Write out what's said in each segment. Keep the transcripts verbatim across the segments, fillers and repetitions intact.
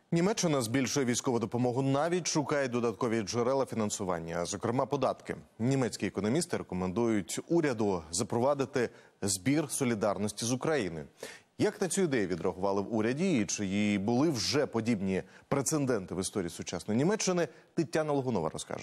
Німеччина збільшує військову допомогу, навіть шукає додаткові джерела фінансування, зокрема податки. Німецькі економісти рекомендують уряду запровадити збір солідарності з Україною. Як на цю ідею відреагували в уряді і чи були вже подібні прецеденти в історії сучасної Німеччини, Тетяна Логунова розкаже.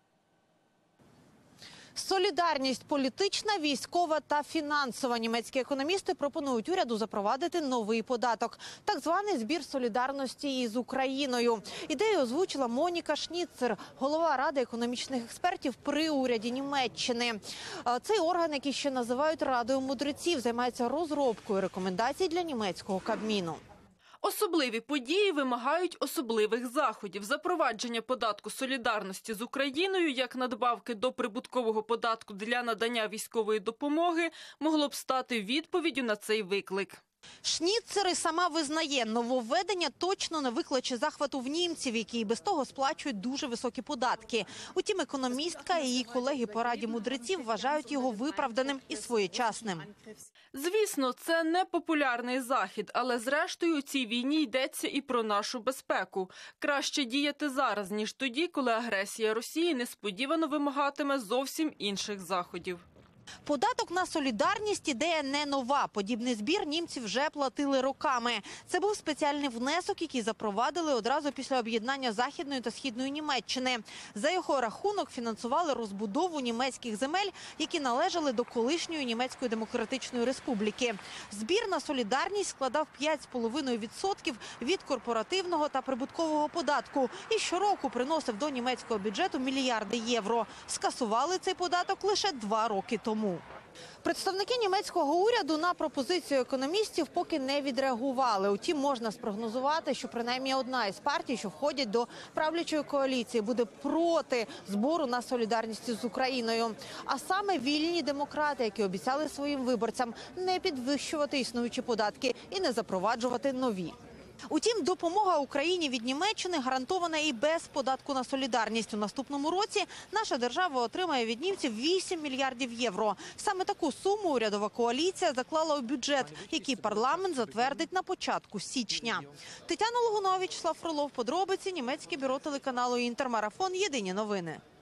Солідарність політична, військова та фінансова. Німецькі економісти пропонують уряду запровадити новий податок – так званий збір солідарності із Україною. Ідею озвучила Моніка Шніцер, голова Ради економічних експертів при уряді Німеччини. Цей орган, який ще називають Радою мудреців, займається розробкою рекомендацій для німецького Кабміну. Особливі події вимагають особливих заходів. Запровадження податку солідарності з Україною як надбавки до прибуткового податку для надання військової допомоги могло б стати відповіддю на цей виклик. Шніцер і сама визнає, нововведення точно не викличе захвату в німців, які і без того сплачують дуже високі податки. Утім, економістка і її колеги по Раді мудреців вважають його виправданим і своєчасним. Звісно, це не популярний захід, але зрештою у цій війні йдеться і про нашу безпеку. Краще діяти зараз, ніж тоді, коли агресія Росії несподівано вимагатиме зовсім інших заходів. Податок на солідарність – ідея не нова. Подібний збір німці вже платили роками. Це був спеціальний внесок, який запровадили одразу після об'єднання Західної та Східної Німеччини. За його рахунок фінансували розбудову німецьких земель, які належали до колишньої Німецької Демократичної Республіки. Збір на солідарність складав п'ять з половиною відсотків від корпоративного та прибуткового податку і щороку приносив до німецького бюджету мільярди євро. Скасували цей податок лише два роки тому. Представники німецького уряду на пропозицію економістів поки не відреагували. Утім, можна спрогнозувати, що принаймні одна із партій, що входять до правлячої коаліції, буде проти збору на солідарність з Україною. А саме вільні демократи, які обіцяли своїм виборцям не підвищувати існуючі податки і не запроваджувати нові. Утім, допомога Україні від Німеччини гарантована і без податку на солідарність. У наступному році наша держава отримає від німців вісім мільярдів євро. Саме таку суму урядова коаліція заклала у бюджет, який парламент затвердить на початку січня. Тетяна Логунова, Вячеслав Фролов, подробиці, Німецьке бюро телеканалу «Інтермарафон». Єдині новини.